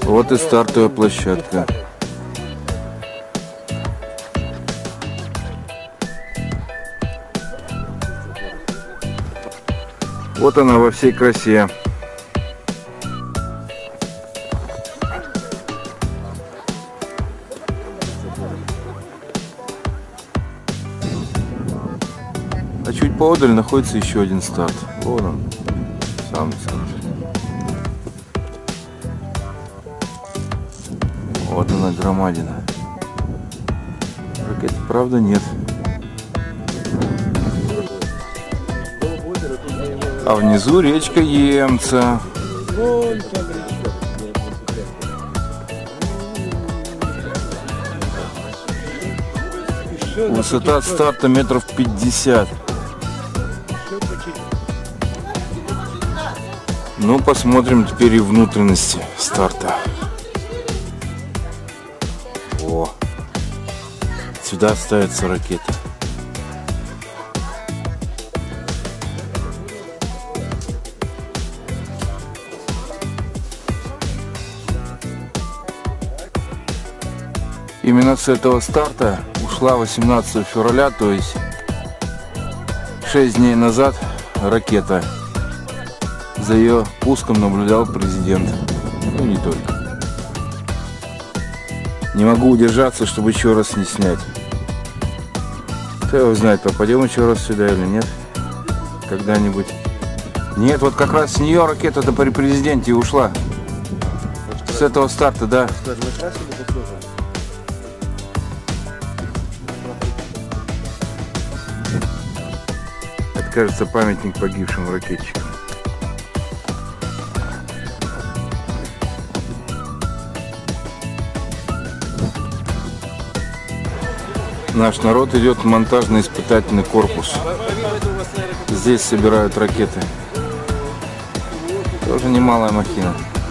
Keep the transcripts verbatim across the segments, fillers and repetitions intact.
Вот и стартовая площадка. Вот она во всей красе. А чуть поодаль находится еще один старт. Вот он, сам старт. Вот она, громадина. Ракет, правда, нет. А внизу речка Емца. Высота от старта метров пятьдесят. Ну, посмотрим теперь и внутренности старта. О, сюда ставится ракета. Именно с этого старта ушла восемнадцатого февраля, то есть шесть дней назад, ракета. За ее пуском наблюдал президент. Ну, не только. Не могу удержаться, чтобы еще раз не снять. Кто его знает, попадем еще раз сюда или нет. Когда-нибудь. Нет, вот как раз с нее ракета-то при президенте ушла. С этого старта, да. Это, кажется, памятник погибшим ракетчикам. Наш народ идет в монтажно-испытательный корпус. Здесь собирают ракеты. Тоже немалая махина.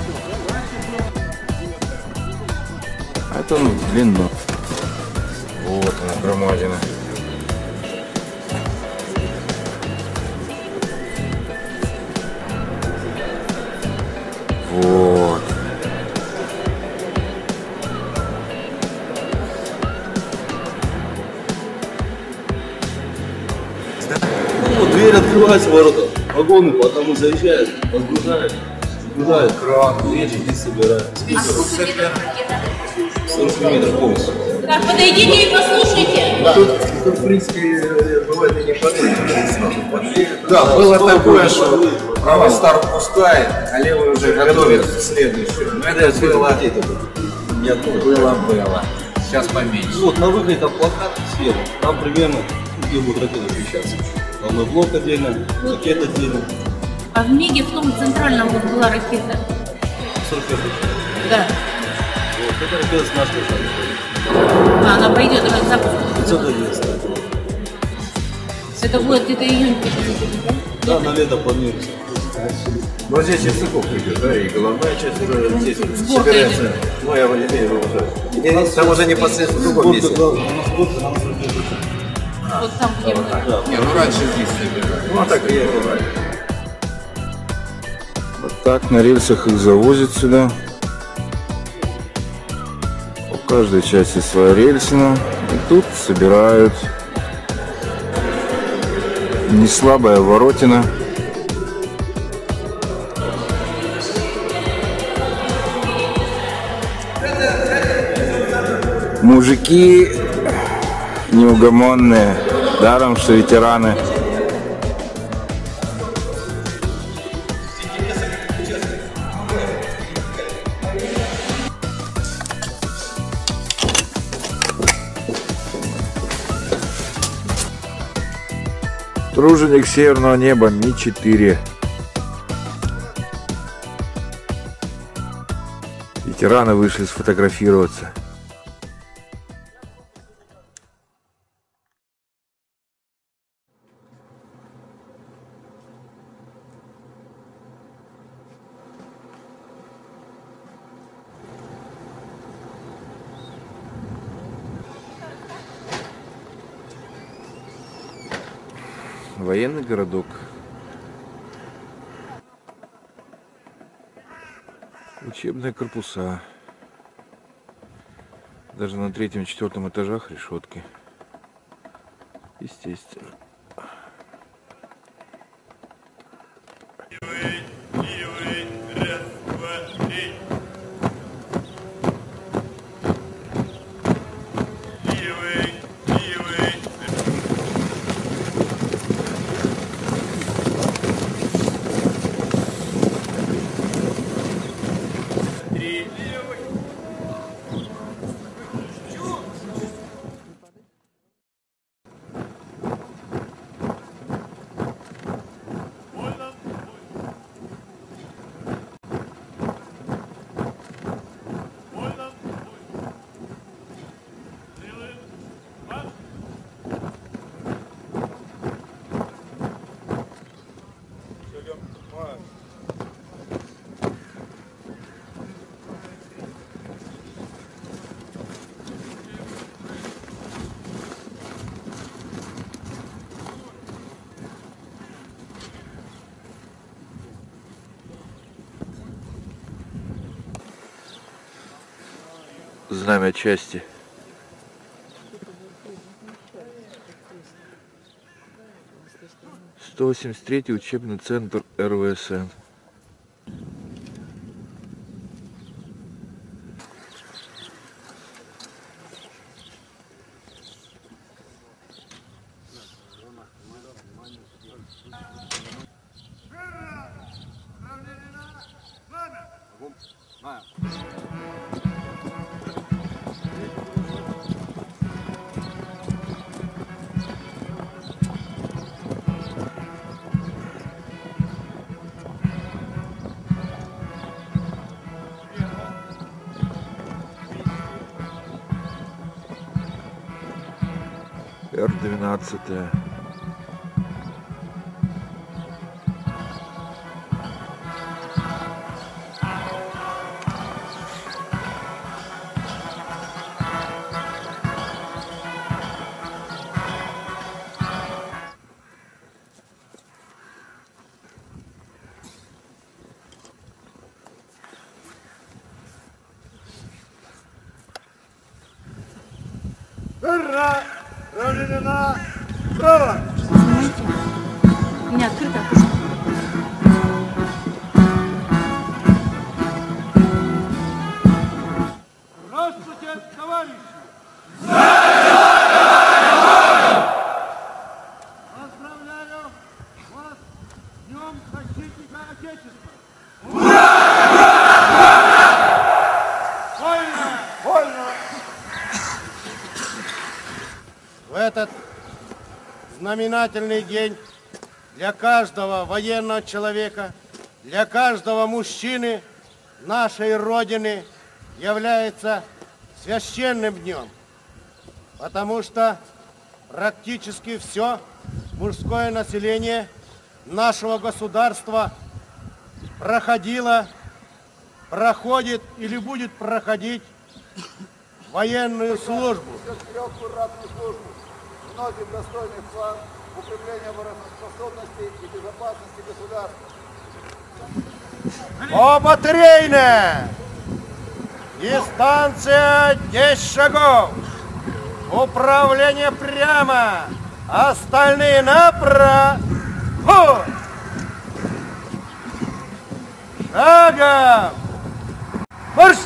А это ну, в длину. Вот она, громадина. Вот. Дверь открывается, ворота, вагоны по одному заезжают, разгружают, загружают кран, дверь здесь собирают. сорок метров полностью. Так, подойдите и послушайте. Да. Тут, тут, в принципе, бывает и не подойдет. Да, было такое, что правый старт пускает, а левый уже готовит следующую. Но это было, было, было. Сейчас поменьше. Вот на выходе там плакат сверху, там примерно где будут ракеты включаться. Там блок отдельно, ракет отдельно. А в МИГе в том центральном вот была ракета. сорок пять. Да. Вот, это ракета с нашей стороны. А, она пойдет к запуску. пятьсот одиннадцать. Это будет где-то июнь, да? Да, на лето планируется. Но здесь Ясыков идет, да, и головная часть уже здесь Сборка собирается. идет. Ну, я не имею уже. Там уже непосредственно в другом месте. Вот там, где мы. Да. Не, ну раньше здесь собирали. Ну, а так и я бываю. Вот так на рельсах их завозят сюда. У каждой части своя рельсина. И тут собирают. Не слабая воротина. Мужики неугомонные, даром что ветераны. Труженик северного неба Ми четыре. Ветераны вышли сфотографироваться. Военный городок. Учебные корпуса. Даже на третьем и четвертом этажах решетки. Естественно. Знамя части. сто восемьдесят третий учебный центр эр вэ эс эн. эр двенадцать. Ура! Равнина! Право! Знаете, у меня открыто окошко. Здравствуйте, товарищи! Поздравляю вас с Днем Защитника Отечества! Вольно! Вольно! В этот знаменательный день для каждого военного человека, для каждого мужчины нашей Родины является священным днем, потому что практически все мужское население нашего государства проходило, проходит или будет проходить военную службу. Вносит достойный вклад в укрепление обороноспособности и безопасности государства. Оба дистанция десять шагов. Управление прямо. Остальные направо. Шагом. Марш!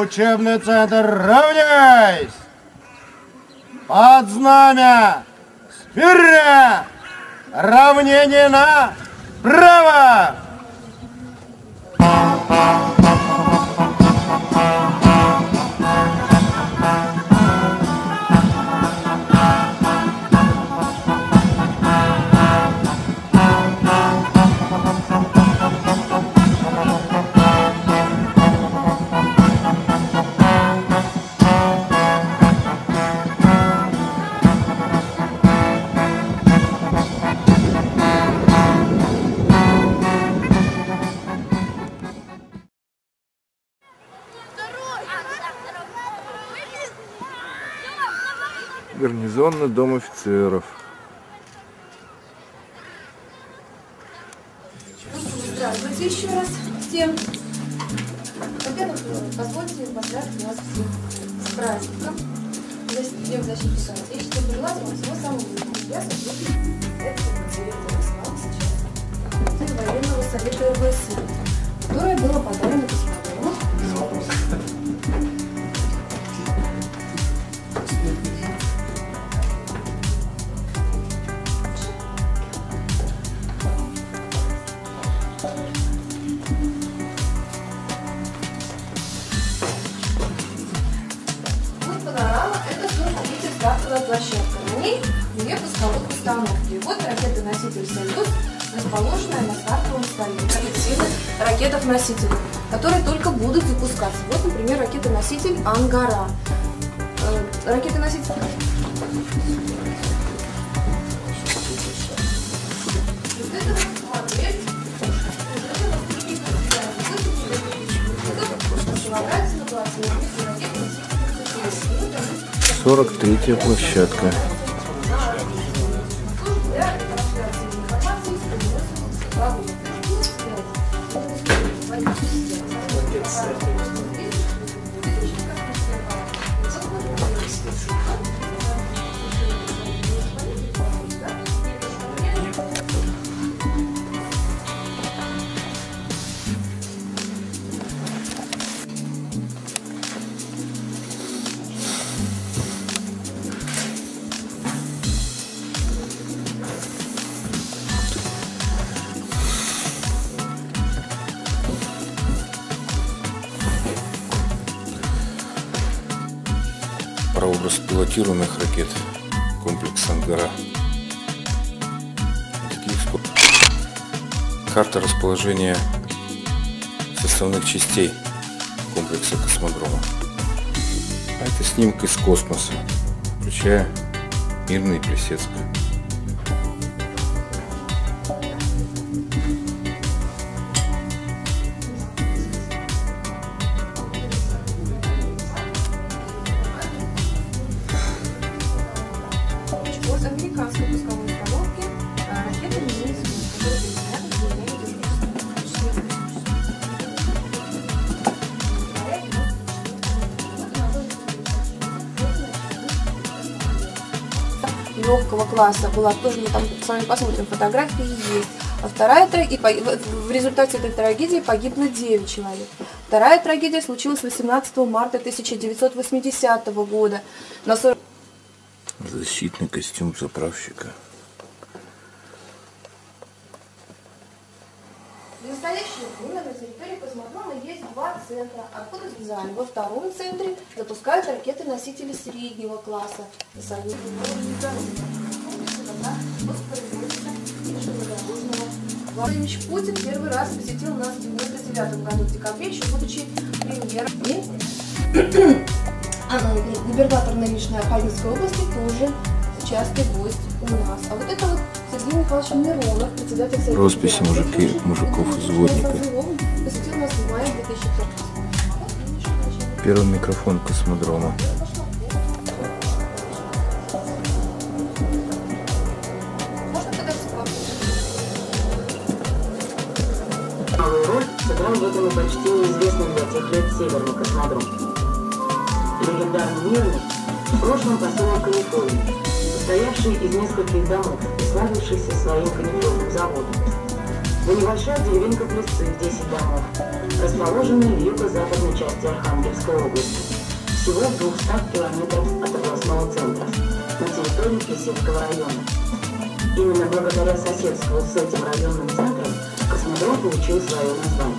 Учебный центр, равняйсь! Под знамя! Смирно! Равнение направо! Гарнизонный дом офицеров. Здравствуйте еще раз всем. Во-первых, позвольте поздравить вас всех с праздником. Днем защитника Отечества. Пожелать вам всего самого лучшего. Я сотрудник этого совета Слава сейчас. Военного совета РВСР, которое было подарено Космодому. Стартовая площадка. На ней две пусковых установки. Вот ракета-носитель «Союз», расположенная на стартовом столе. Коллективы ракетов-носителей, которые только будут запускаться. Вот, например, ракета-носитель «Ангара». Э, ракета-носитель... сорок третья площадка. Прообраз пилотируемых ракет, комплекс «Ангара». Карта расположения составных частей комплекса космодрома. А это снимок из космоса, включая Мирный и Плесецк. Американской пусковой установки ракеты не имеют, которые легкого класса была тоже, мы там с вами посмотрим, фотографии есть. А вторая трагедия, в результате этой трагедии погибло девять человек. Вторая трагедия случилась восемнадцатого марта тысяча девятьсот восьмидесятого года. На сорок... Защитный костюм заправщика. В настоящее время на территории космодрома есть два центра, откуда взяли. Во втором центре запускают ракеты-носители среднего класса. Владимир Путин первый раз посетил нас в девяносто девятом году в декабре, еще будучи премьером. Губернатор нынешней Архангельской области тоже частый гость у нас. А вот это вот Сергей Михайлович Миронов, председатель совета. Росписи мужики, мужиков изводника. Посетил нас в мае две тысячи четвёртого. Первый микрофон космодрома. Малую роль сыграл в этом и почти неизвестный для тех лет Северный космодром. Легендарный Мирный, в прошлом поселок Канифольный, состоявший из нескольких домов и славившийся своим канифольным заводом. Вы небольшая деревенька Плесцы, десять домов, расположенная в юго-западной части Архангельской области, всего в двухстах километрах от областного центра, на территории Плесецкого района. Именно благодаря соседству с этим районным центром космодром получил свое название.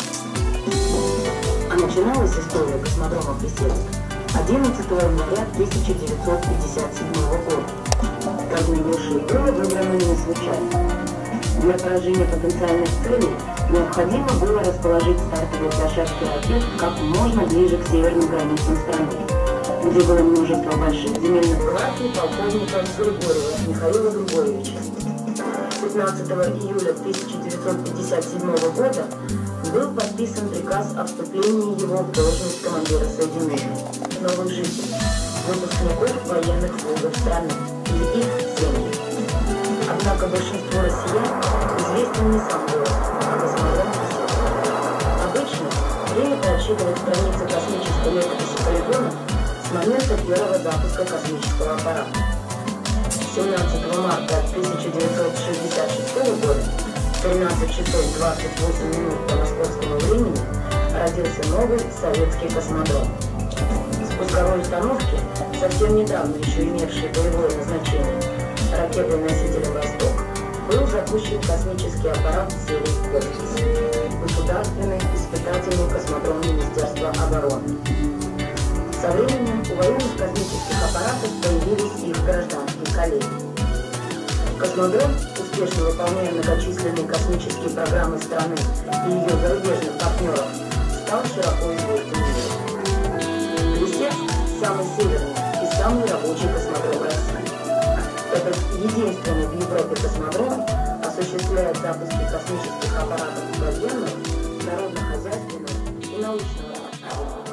А начиналась история космодрома Плесецк одиннадцатого января тысяча девятьсот пятьдесят седьмого года. Как наибольшее было выбрано не случайно. Для поражения потенциальных целей необходимо было расположить стартовые площадки ракет как можно ближе к северным границам страны, где было множество больших земельных классов полковника Григорьева Михаила Григорьевича. пятнадцатого июля тысяча девятьсот пятьдесят седьмого года был подписан приказ о вступлении его в должность командира соединения новых жителей, выпускников военных вузов страны и их семьи. Однако большинство россиян известен не сам город, а космодром Плесецк. Обычно принято отсчитывать страницы космической летописи полигона с момента первого запуска космического аппарата. семнадцатого марта тысяча девятьсот шестьдесят шестого года в тринадцать часов двадцать восемь минут по московскому времени родился новый советский космодром. С пусковой установки, совсем недавно еще имевшей боевое назначение, ракетой-носителем «Восток», был запущен космический аппарат серии «Космос» – государственный испытательный космодром Министерства обороны. Со временем у военных космических аппаратов появились их гражданские коллеги. Космодром, успешно выполняя многочисленные космические программы страны и ее зарубежных партнеров, стал широко известен миру. Плесецк – самый северный и самый рабочий космодром России. Это единственный в Европе космодром осуществляет запуски космических аппаратов военного, народно-хозяйственного и научного масштаба.